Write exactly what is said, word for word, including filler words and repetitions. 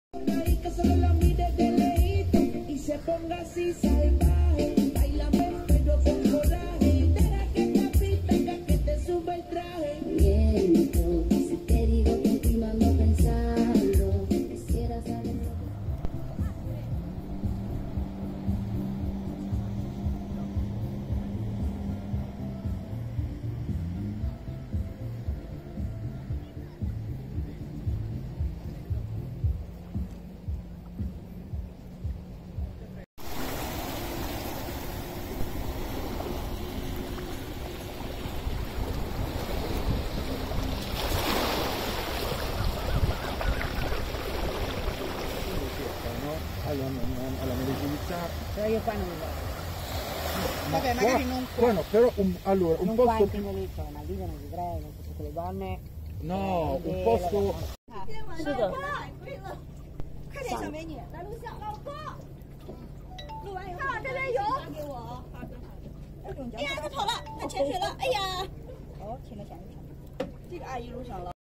Que solo la mire de lejito y se ponga así salvaje. Baila pero con coraje. Deja que te pita, que te sube el traje. Miento, si te digo que estoy ando pensando, quisiera saber. Alla, alla medicina. Però io qua non mi vado. Ma Vabbè, magari non qua. Bueno, però un, allora, un non qua posto... in Timolito, ma lì non vivrei, non so, le donne... No, eh, un posto... 是的。 快点，小美女，来录像。老公，录完以后，看这边有。发给我。好的好的。哎呀，他跑了，他潜水了。哎呀。哦，潜了潜了潜了。这个阿姨录上了。